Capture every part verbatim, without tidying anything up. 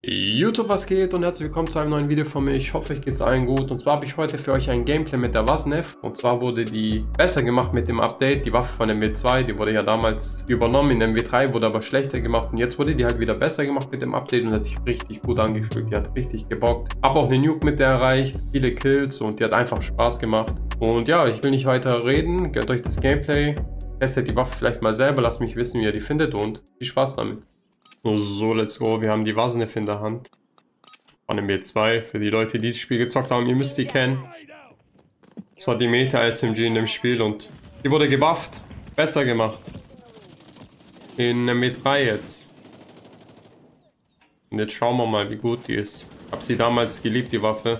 YouTube, was geht und herzlich willkommen zu einem neuen Video von mir. Ich hoffe, euch geht's allen gut. Und zwar habe ich heute für euch ein Gameplay mit der Wasnev. Und zwar wurde die besser gemacht mit dem Update. Die Waffe von M W zwei, die wurde ja damals übernommen in M W drei, wurde aber schlechter gemacht. Und jetzt wurde die halt wieder besser gemacht mit dem Update und hat sich richtig gut angefühlt. Die hat richtig gebockt. Habe auch eine Nuke mit der erreicht, viele Kills und die hat einfach Spaß gemacht. Und ja, ich will nicht weiter reden. Gönnt euch das Gameplay. Testet die Waffe vielleicht mal selber. Lasst mich wissen, wie ihr die findet und viel Spaß damit. So, let's go. Wir haben die Wasnev in der Hand. Von M W zwei. Für die Leute, die das Spiel gezockt haben, ihr müsst die kennen. Das war die Meta-S M G in dem Spiel und die wurde gebufft. Besser gemacht. In M W drei jetzt. Und jetzt schauen wir mal, wie gut die ist. Hab sie damals geliebt, die Waffe.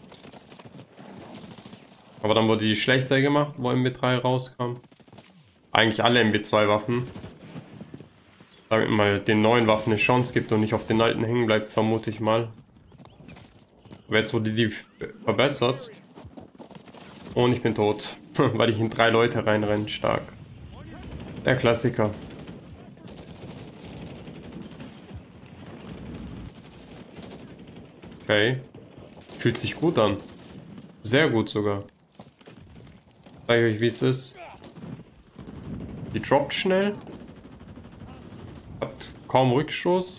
Aber dann wurde die schlechter gemacht, wo M W drei rauskam. Eigentlich alle M W zwei Waffen. Damit mal den neuen Waffen eine Chance gibt und nicht auf den alten hängen bleibt, vermute ich mal. Aber jetzt wurde die verbessert. Und ich bin tot, weil ich in drei Leute reinrenne. Stark. Der Klassiker. Okay. Fühlt sich gut an. Sehr gut sogar. Ich zeige euch, wie es ist. Die droppt schnell. Hat kaum Rückstoß.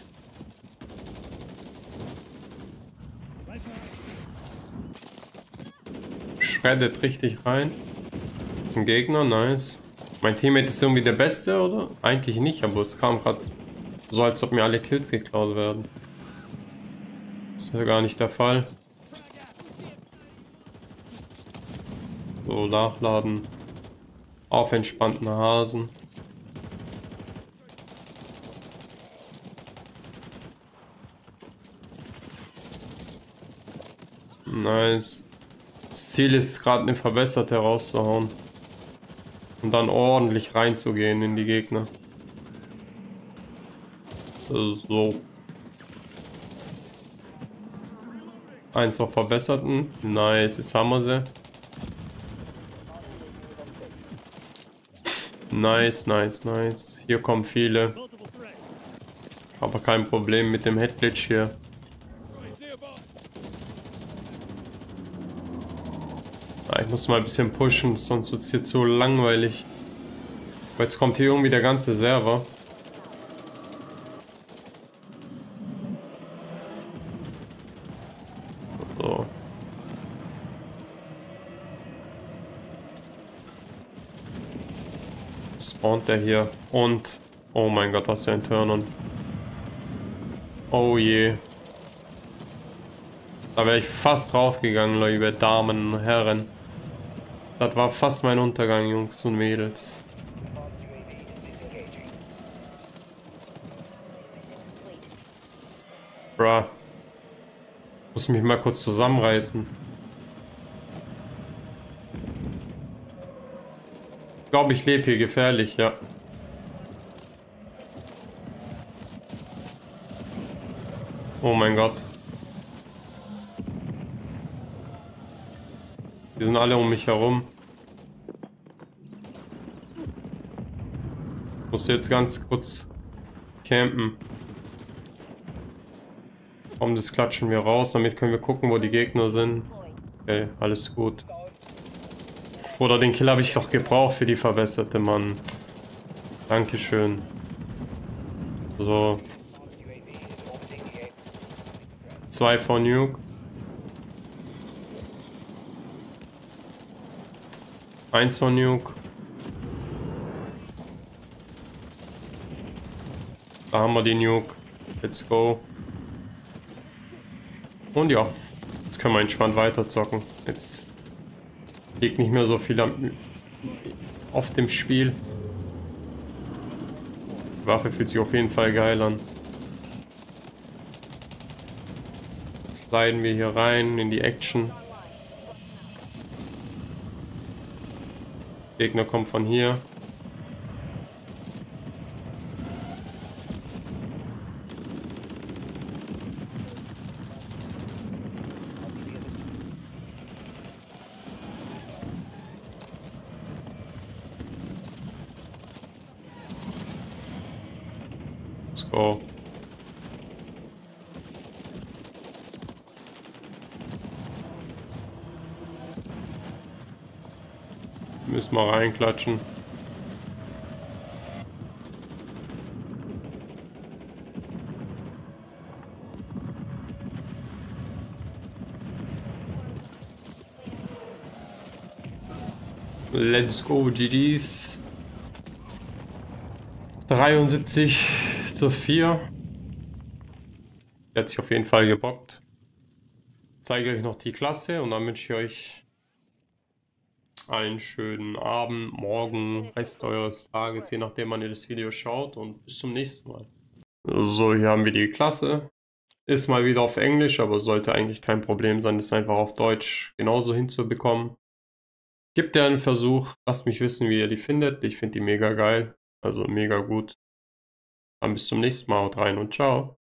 Schreddet richtig rein. Ein Gegner, nice. Mein Teammate ist irgendwie der Beste, oder? Eigentlich nicht, aber es kam gerade so, als ob mir alle Kills geklaut werden. Das ist ja gar nicht der Fall. So, nachladen. Auf entspannten Hasen. Nice. Das Ziel ist gerade eine verbesserte rauszuhauen. Und dann ordentlich reinzugehen in die Gegner. So. Eins noch verbesserten. Nice, jetzt haben wir sie. Nice, nice, nice. Hier kommen viele. Aber kein Problem mit dem Headglitch hier. Ich muss mal ein bisschen pushen, sonst wird es hier zu langweilig. Aber jetzt kommt hier irgendwie der ganze Server. So. Spawnt der hier. Und, oh mein Gott, was für ein Turn-on. Oh je. Da wäre ich fast draufgegangen, liebe Damen und Herren. Das war fast mein Untergang, Jungs und Mädels. Bruh. Muss mich mal kurz zusammenreißen. Ich glaube, ich lebe hier gefährlich, ja. Oh mein Gott. Die sind alle um mich herum. Ich muss jetzt ganz kurz campen. Komm, das klatschen wir raus, damit können wir gucken, wo die Gegner sind. Okay, alles gut. Oder den Kill habe ich doch gebraucht für die verbesserte, Mann. Dankeschön. So. Zwei von Nuke. Eins von Nuke. Da haben wir die Nuke. Let's go. Und ja, jetzt können wir entspannt weiter zocken. Jetzt liegt nicht mehr so viel am, auf dem Spiel. Die Waffe fühlt sich auf jeden Fall geil an. Jetzt sliden wir hier rein in die Action. Gegner kommt von hier. Let's go. Müssen wir reinklatschen. Let's go, G Gs. dreiundsiebzig zu vier. Hat sich auf jeden Fall gebockt. Ich zeige euch noch die Klasse und dann wünsche ich euch einen schönen Abend, Morgen, Rest eures Tages, je nachdem wann ihr das Video schaut, und bis zum nächsten Mal. So, hier haben wir die Klasse. Ist mal wieder auf Englisch, aber sollte eigentlich kein Problem sein, das einfach auf Deutsch genauso hinzubekommen. Gebt ihr einen Versuch, lasst mich wissen, wie ihr die findet. Ich finde die mega geil, also mega gut. Dann bis zum nächsten Mal, haut rein und ciao.